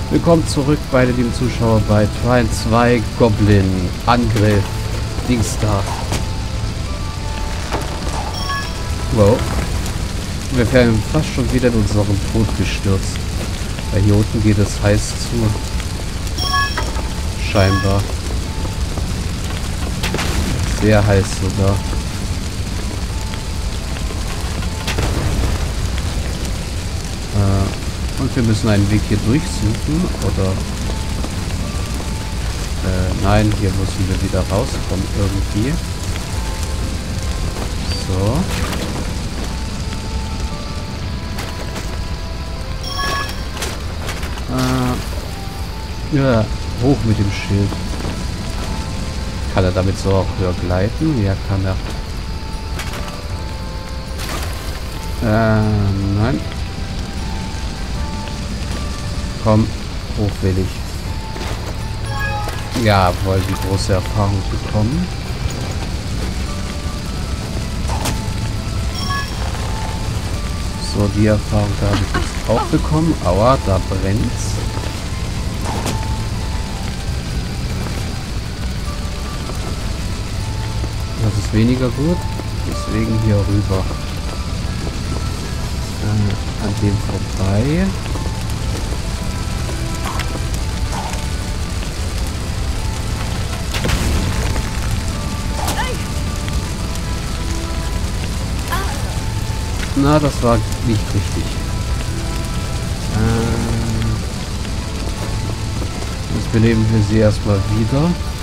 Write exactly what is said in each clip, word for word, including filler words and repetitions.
Willkommen zurück, meine lieben Zuschauer, bei Trine zwei Goblin Angriff. Dings da. Wow. Wir werden fast schon wieder in unseren Tod gestürzt. Weil hier unten geht es heiß zu. Scheinbar. Sehr heiß sogar. Äh, und wir müssen einen Weg hier durchsuchen, oder? Äh, nein, hier müssen wir wieder rauskommen irgendwie. So. Äh, ja, hoch mit dem Schild. Kann er damit so auch höher gleiten? Ja, kann er. Äh, nein. Komm, hoch will ich. Ja, wollen die große Erfahrung bekommen. So, die Erfahrung da habe ich jetzt auch bekommen. Aua, da brennt's. Das ist weniger gut. Deswegen hier rüber. Äh, an dem vorbei. Na, das war nicht richtig. Äh, jetzt beleben wir sie erstmal wieder.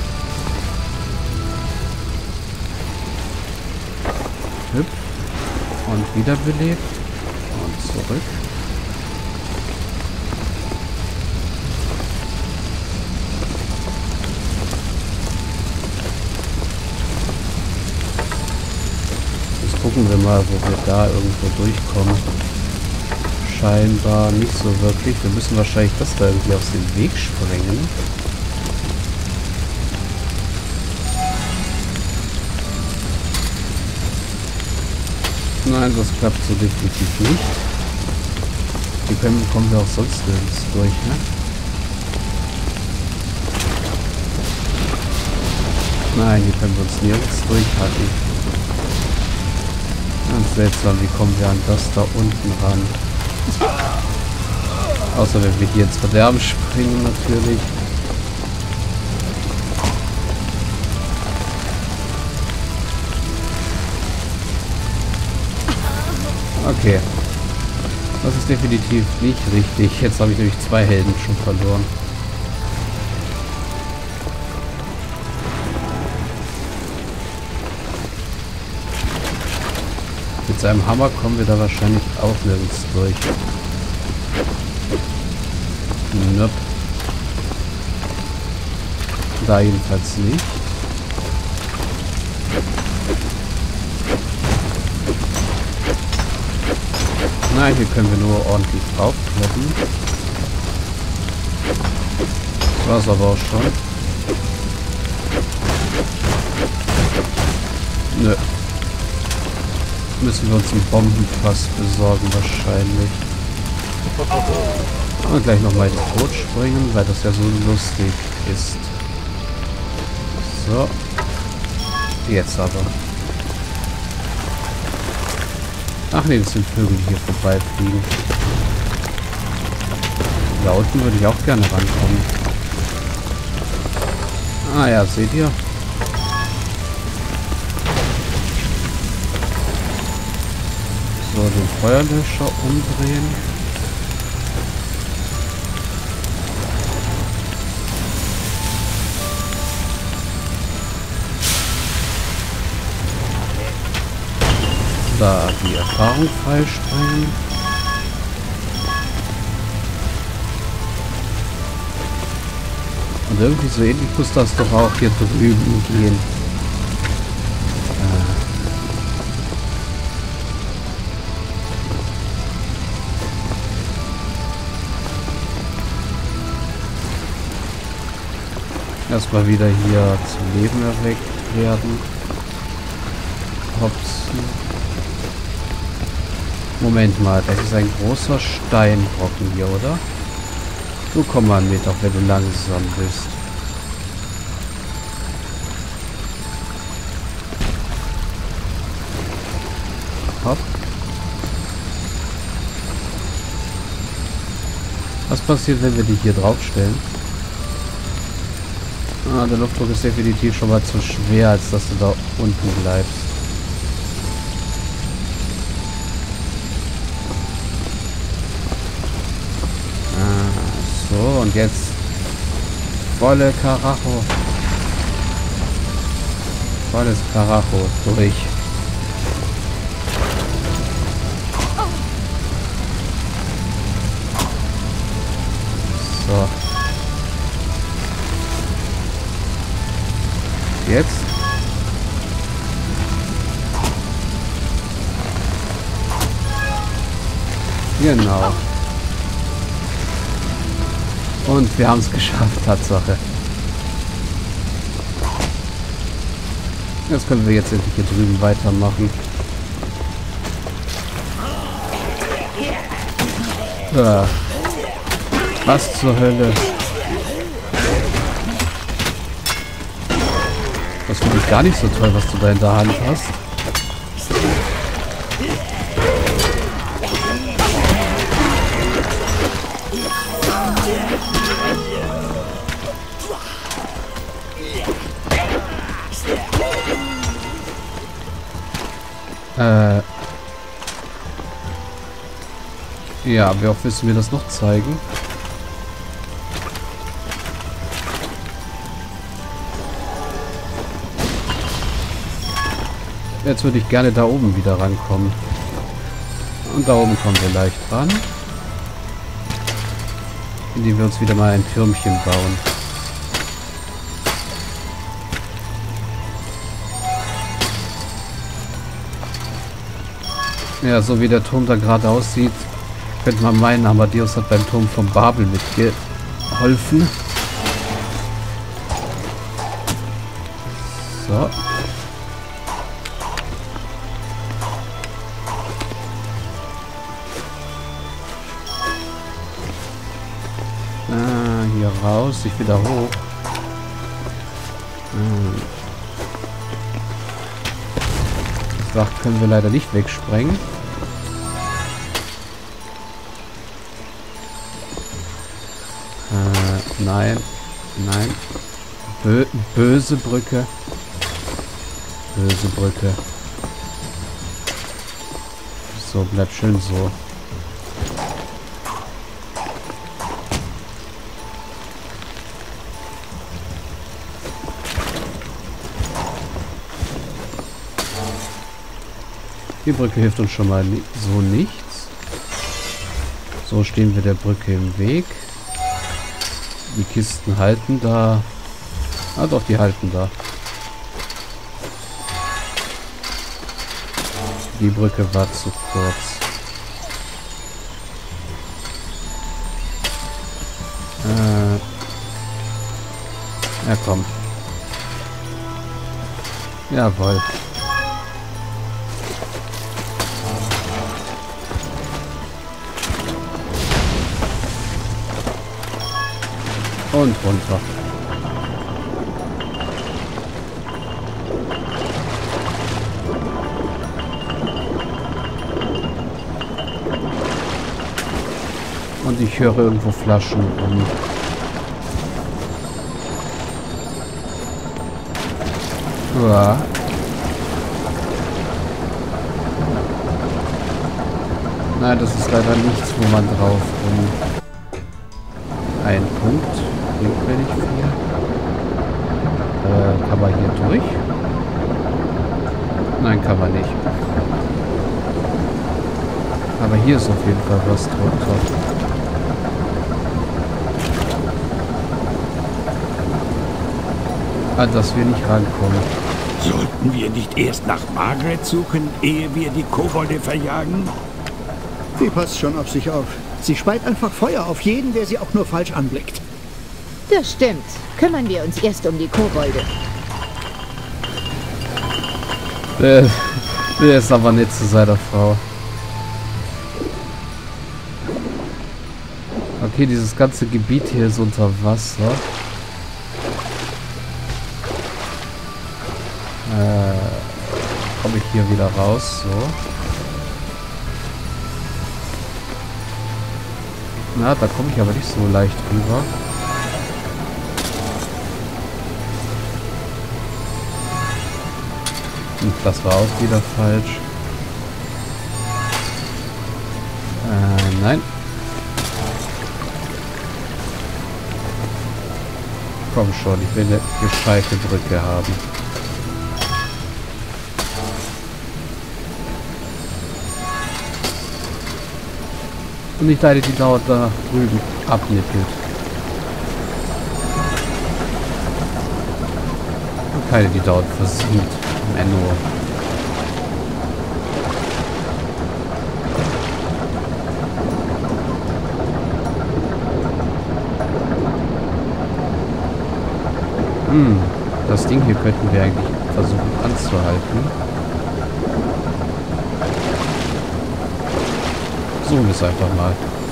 Hüpf. Und wiederbelebt. Und zurück. Gucken wir mal, wo wir da irgendwo durchkommen. Scheinbar nicht so wirklich. Wir müssen wahrscheinlich das da irgendwie aus dem Weg sprengen. Nein, das klappt so definitiv nicht. Die können, kommen wir auch sonst nirgends durch, ne? Nein, hier können wir uns nirgends durchhalten. Ganz seltsam, wie kommen wir an das da unten ran? Außer wenn wir hier ins Verderben springen, natürlich. Okay. Das ist definitiv nicht richtig. Jetzt habe ich nämlich zwei Helden schon verloren. Mit seinem Hammer kommen wir da wahrscheinlich auch nirgends durch. Nope. Da jedenfalls nicht. Nein, hier können wir nur ordentlich draufkloppen. Das war's aber auch schon. Nö. Müssen wir uns einen Bombenfass besorgen wahrscheinlich. Und gleich nochmal in den Tod springen, weil das ja so lustig ist. So. Jetzt aber. Ach nee, das sind Vögel, die hier vorbeifliegen. Da unten würde ich auch gerne rankommen. Ah ja, seht ihr? So, den Feuerlöscher umdrehen. Da die Erfahrung freisprengen. Und irgendwie so ähnlich muss das doch auch hier drüben gehen. Erstmal wieder hier zum Leben erweckt werden. Hopsen. Moment mal, das ist ein großer Steinbrocken hier, oder? Du komm mal mit, auch wenn du langsam bist. Hopp. Was passiert, wenn wir die hier draufstellen? Ah, der Luftdruck ist definitiv schon mal zu schwer, als dass du da unten bleibst. Ah, so, und jetzt volle Karacho. Volles Karacho durch. So. Jetzt. Genau. Und wir haben es geschafft, Tatsache. Jetzt können wir jetzt endlich hier drüben weitermachen. Äh, was zur Hölle? Das finde ich gar nicht so toll, was du da in der Hand hast. Äh. Ja, wie oft willst du mir das noch zeigen? Jetzt würde ich gerne da oben wieder rankommen. Und da oben kommen wir leicht ran. Indem wir uns wieder mal ein Türmchen bauen. Ja, so wie der Turm da gerade aussieht, könnte man meinen, Amadeus hat beim Turm von Babel mitgeholfen. So. Ah, hier raus, ich wieder hoch. Hm. Das Dach können wir leider nicht wegsprengen. Äh, nein, nein. Bö böse Brücke. Böse Brücke. So, bleibt schön so. Die Brücke hilft uns schon mal ni so nichts. So stehen wir der Brücke im Weg. Die Kisten halten da. Ah doch, die halten da. Die Brücke war zu kurz. Äh. Ja, komm. Jawohl. Und runter. Und ich höre irgendwo Flaschen rum. Uah. Nein, das ist leider nichts, wo man drauf kommt. Ein Punkt. Bringt mir nicht viel. Äh, kann man hier durch? Nein, kann man nicht. Aber hier ist auf jeden Fall was drunter. Ah, dass wir nicht rankommen. Sollten wir nicht erst nach Margaret suchen, ehe wir die Kobolde verjagen? Die passt schon auf sich auf. Sie speit einfach Feuer auf jeden, der sie auch nur falsch anblickt. Das stimmt. Kümmern wir uns erst um die Kobolde. Der, der ist aber nicht zu seiner Frau. Okay, dieses ganze Gebiet hier ist unter Wasser. Äh, komme ich hier wieder raus, so. Na, da komme ich aber nicht so leicht rüber. Und das war auch wieder falsch. Äh, nein. Komm schon, ich will eine gescheite Brücke haben. Und nicht eine, die dauert da drüben abnippelt. Und keine, die dauert versinkt im Enno. Hm, das Ding hier könnten wir eigentlich versuchen anzuhalten. Versuchen wir es einfach mal.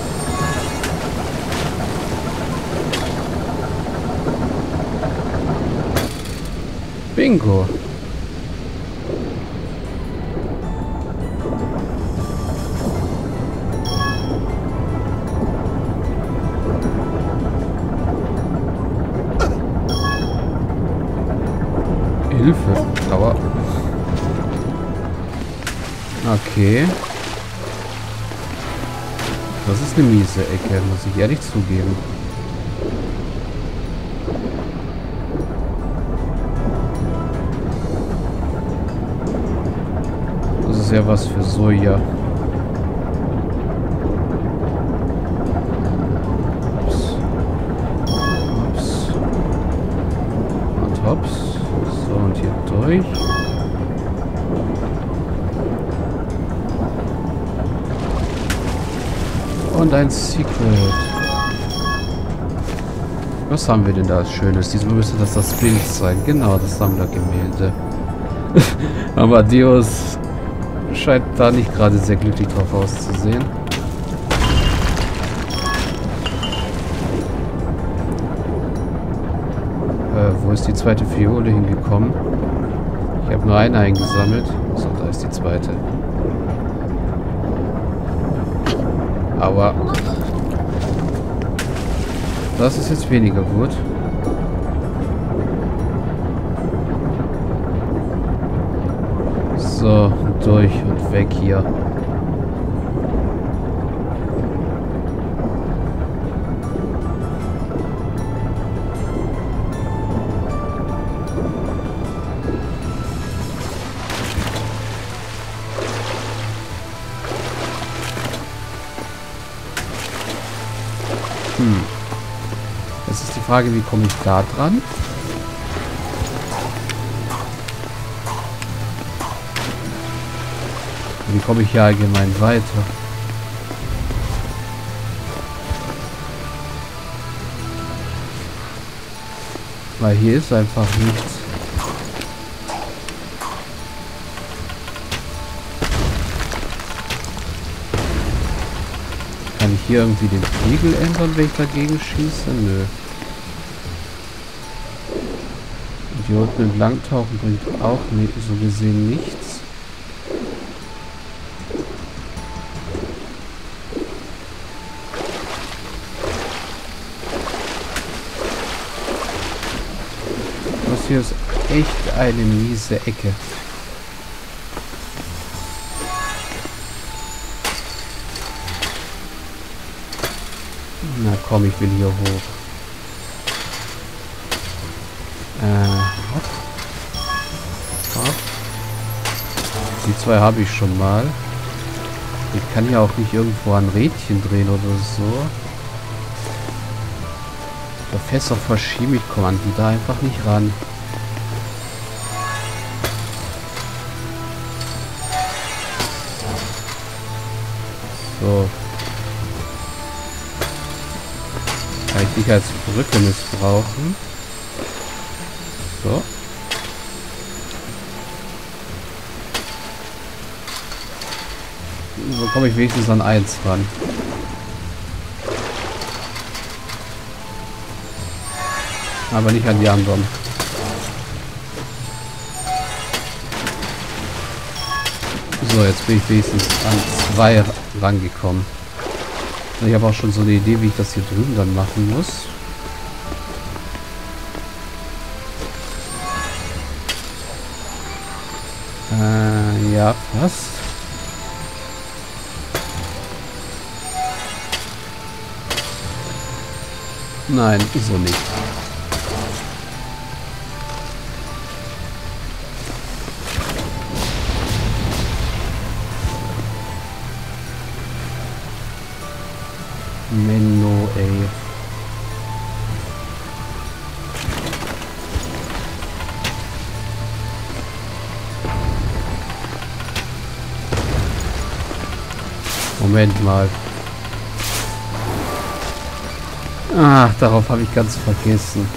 Bingo. Hilfe. Aua. Okay. Das ist eine miese Ecke, muss ich ehrlich zugeben. Das ist ja was für Soja. Hops. Hops. Und hops. So, und hier durch. Und ein Secret. Was haben wir denn da als Schönes? Diesmal müsste das das Bild sein. Genau, das Sammlergemälde. Amadeus scheint da nicht gerade sehr glücklich drauf auszusehen. Äh, wo ist die zweite Fiole hingekommen? Ich habe nur eine eingesammelt. So, da ist die zweite. Aber das ist jetzt weniger gut. So, durch und weg hier. Hm. Jetzt ist die Frage, wie komme ich da dran? Wie komme ich hier allgemein weiter? Weil hier ist einfach nichts. Kann ich hier irgendwie den Pegel ändern, wenn ich dagegen schieße? Nö. Und hier unten entlang tauchen bringt auch nie, so gesehen nichts. Das hier ist echt eine miese Ecke. Na komm, ich will hier hoch. Äh, hopp. Hopp. Die zwei habe ich schon mal. Ich kann ja auch nicht irgendwo ein Rädchen drehen oder so. Der Fässer verschiebe ich, komme an die da einfach nicht ran. So. Kann ich dich als Brücke missbrauchen. So. So komme ich wenigstens an eins ran. Aber nicht an die anderen. So, jetzt bin ich wenigstens an zwei rangekommen. Ich habe auch schon so eine Idee, wie ich das hier drüben dann machen muss. Äh, ja, fast. Nein, so nicht. Menno, ey. Moment mal. Ach, darauf habe ich ganz vergessen.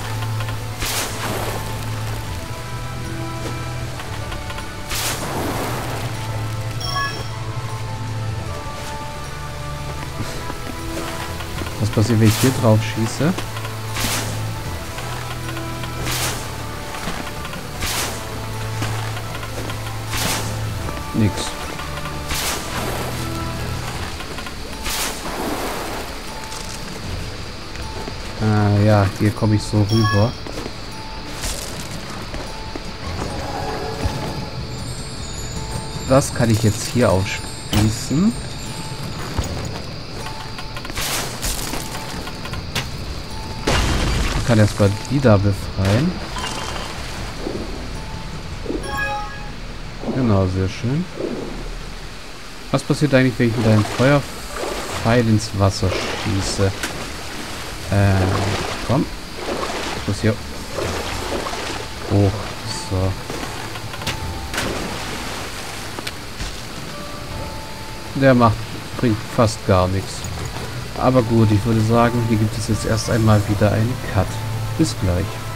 Was passiert, wenn ich hier drauf schieße? Nix. Ah, ja, hier komme ich so rüber. Das kann ich jetzt hier aufspießen. Ich kann erstmal die da befreien. Genau, sehr schön. Was passiert eigentlich, wenn ich mit einem Feuerpfeil ins Wasser schieße? Äh, komm. Ich muss hier hoch. So. Der macht, bringt fast gar nichts. Aber gut, ich würde sagen, hier gibt es jetzt erst einmal wieder einen Cut. Bis gleich.